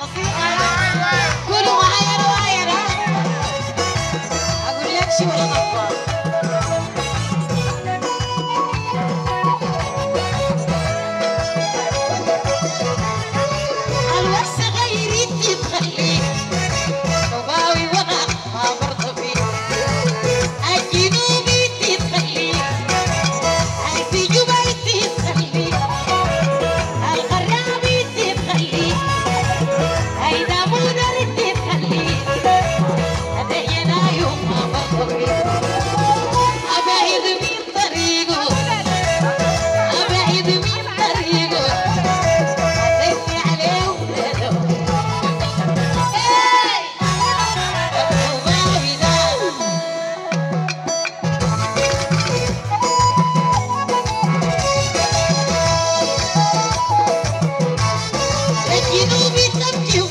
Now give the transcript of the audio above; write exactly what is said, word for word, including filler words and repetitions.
قولوا معايا رواية أقول لك شو ولا غفار الوسخ غيري تتخلي طباوي وأنا ما برضى الجنوبي تتخلي في جبال تتخلي الغرابي تتخلي هيدا مودر تتخلي هدينا يوم ما برضى أبعد من طريقه أبعد من طريقه هديني عليه ولاده طباوي ده الجنوبي تبكي